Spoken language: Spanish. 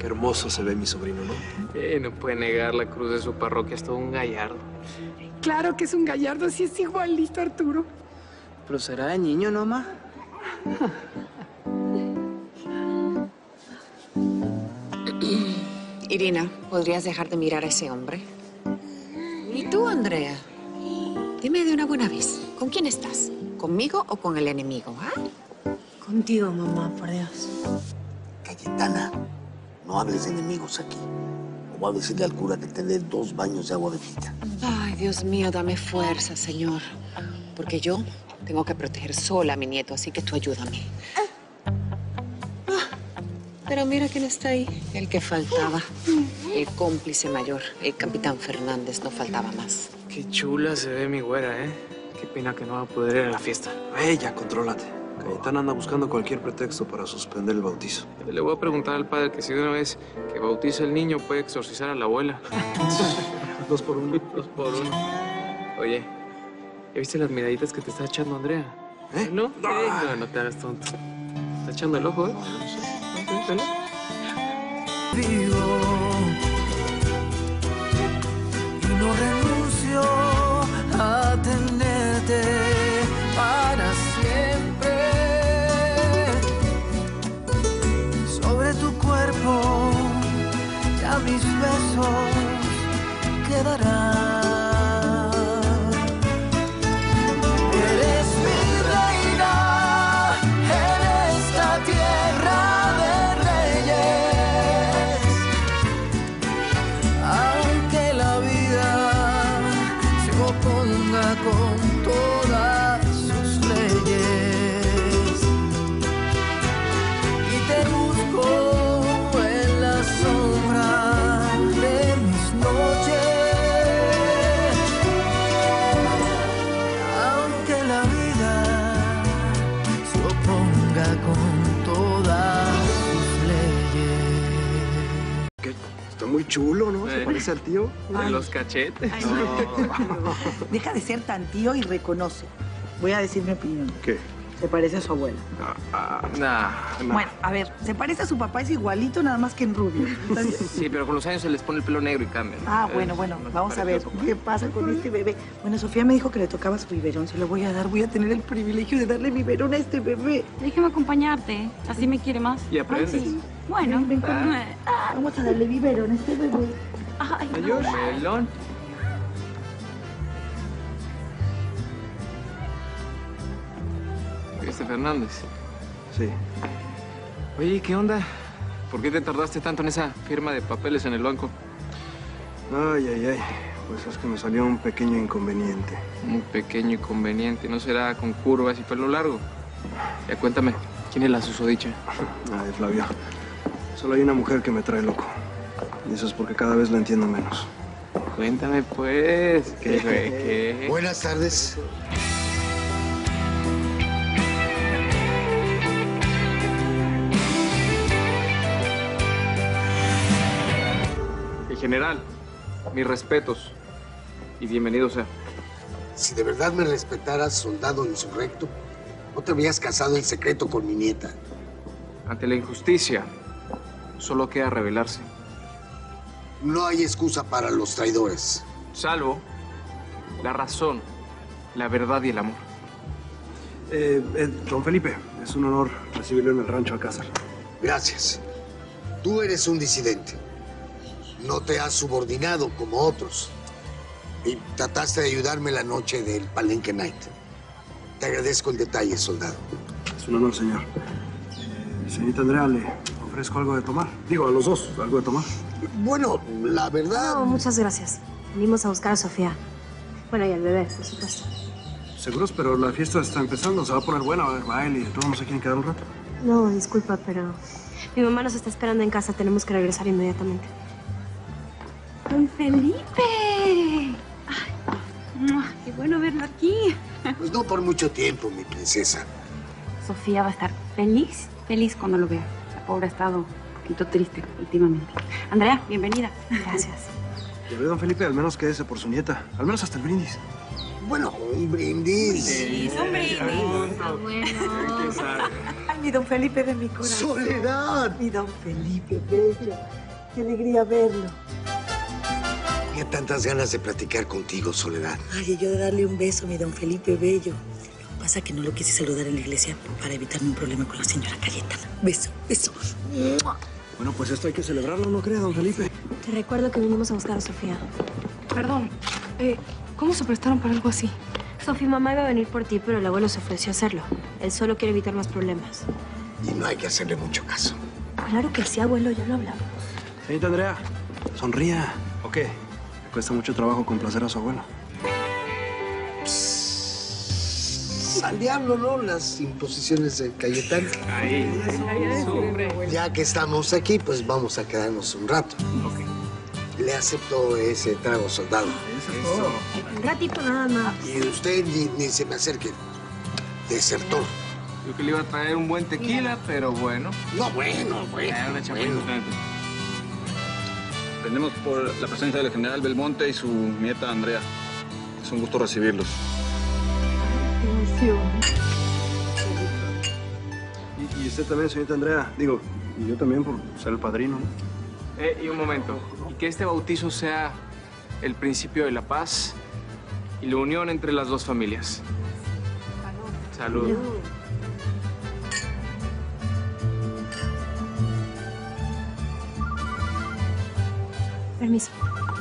Qué hermoso se ve mi sobrino, ¿no? No puede negar, la cruz de su parroquia es todo un gallardo. Claro que es un gallardo, sí es igualito a Arturo. Pero será de niño, ¿no, ma? Irina, ¿podrías dejar de mirar a ese hombre? ¿Y tú, Andrea? Dime de una buena vez, ¿con quién estás? ¿Conmigo o con el enemigo, ah? Contigo, mamá, por Dios. Cayetana, no hables de enemigos aquí. O voy a decirle al cura que te dé 2 baños de agua bendita. Ay, Dios mío, dame fuerza, Señor. Porque yo tengo que proteger sola a mi nieto, así que tú ayúdame. Pero mira quién está ahí, el que faltaba. El cómplice mayor, el capitán Fernández, no faltaba más. Qué chula se ve mi güera, ¿eh? Qué pena que no va a poder ir a la fiesta. Ya, contrólate. Cayetana anda buscando cualquier pretexto para suspender el bautizo. Le voy a preguntar al padre que si de una vez que bautiza al niño puede exorcizar a la abuela. 2 por 1. 2 por 1. Oye, ¿ya viste las miraditas que te está echando Andrea? ¿Eh? ¿No? No te hagas tonto. Está echando el ojo, ¿eh? ¿No? Vivo y no renuncio a tenerte para siempre. Sobre tu cuerpo ya mis besos quedarán. Eres mi reina en esta tierra de reyes. Aunque la vida se oponga con todas sus leyes, y te busco en la sombra de mis noches. Aunque la vida se oponga con todas sus leyes. Que está muy chulo, ¿no? ¿Se parece al tío? De los cachetes. Ay, no. Deja de ser tan tío y reconoce. Voy a decir mi opinión. ¿Qué? Se parece a su abuela. Nah. Bueno, a ver, se parece a su papá, es igualito, nada más que en rubio. ¿Estás bien? Sí, pero con los años se les pone el pelo negro y cambian. Ah, bueno, vamos a ver qué pasa con este bebé. Bueno, Sofía me dijo que le tocaba su biberón, se lo voy a dar, voy a tener el privilegio de darle biberón a este bebé. Déjame acompañarte, así me quiere más. Y aprendes. Sí. Bueno. Ven conmigo. Vamos a darle biberón a este bebé. Ay, Ayush, melón. ¿Viste, Fernández? Sí. Oye, ¿qué onda? ¿Por qué te tardaste tanto en esa firma de papeles en el banco? Ay. Pues es que me salió un pequeño inconveniente. Un pequeño inconveniente. ¿No será con curvas y pelo largo? Ya cuéntame, ¿quién es la susodicha? Ay, Flavio. Solo hay una mujer que me trae loco. Y eso es porque cada vez la entiendo menos. Cuéntame, pues. ¿Qué? Buenas tardes. En general, mis respetos y bienvenido sea. Si de verdad me respetaras, soldado insurrecto, no te habrías casado en secreto con mi nieta. Ante la injusticia, solo queda rebelarse. No hay excusa para los traidores. Salvo la razón, la verdad y el amor. Don Felipe, es un honor recibirlo en el rancho Alcázar. Gracias. Tú eres un disidente. No te has subordinado como otros. Y trataste de ayudarme la noche del Palenque Night. Te agradezco el detalle, soldado. Es un honor, señor. Señorita Andrea, le ofrezco algo de tomar. Digo, a los dos, algo de tomar. Bueno, la verdad... No, muchas gracias. Venimos a buscar a Sofía. Bueno, y al bebé, por supuesto. Seguros, pero la fiesta está empezando. Se va a poner buena, va a haber baile y todos no se quieren quedar un rato. No, disculpa, pero mi mamá nos está esperando en casa. Tenemos que regresar inmediatamente. ¡Don Felipe! Ay, qué bueno verlo aquí. Pues no por mucho tiempo, mi princesa. Sofía va a estar feliz cuando lo vea. La pobre ha estado un poquito triste últimamente. Andrea, bienvenida. Gracias. Ya ve, don Felipe, al menos quédese por su nieta. Al menos hasta el brindis. Bueno, un brindis. Sí, un brindis. Bueno. mi don Felipe de mi corazón. ¡Soledad! Mi don Felipe, bello. Qué alegría verlo. Tenía tantas ganas de platicar contigo, Soledad. Ay, y yo de darle un beso, mi don Felipe bello. Lo que pasa es que no lo quise saludar en la iglesia para evitarme un problema con la señora Cayetana. Beso, beso. Bueno, pues esto hay que celebrarlo, ¿no cree, don Felipe? Te recuerdo que vinimos a buscar a Sofía. Perdón, ¿cómo se prestaron para algo así? Sofía, mamá iba a venir por ti, pero el abuelo se ofreció a hacerlo. Él solo quiere evitar más problemas. Y no hay que hacerle mucho caso. Claro que sí, abuelo, ya lo hablamos. Señorita Andrea, sonría. ¿O qué? Le cuesta mucho trabajo complacer a su abuela. Al diablo, ¿no? Las imposiciones de Cayetano. Ya que estamos aquí, pues vamos a quedarnos un rato. Le acepto ese trago, soldado. Un ratito nada más. Y usted ni se me acerque. Desertor. Yo que le iba a traer un buen tequila, pero bueno. No, bueno. Una chapulita. Vendemos por la presencia del general Belmonte y su nieta Andrea. Es un gusto recibirlos. Y usted también, señorita Andrea. Digo, y yo también por ser el padrino, ¿no? Y un momento. Y que este bautizo sea el principio de la paz y la unión entre las dos familias. Salud. Salud. Permiso.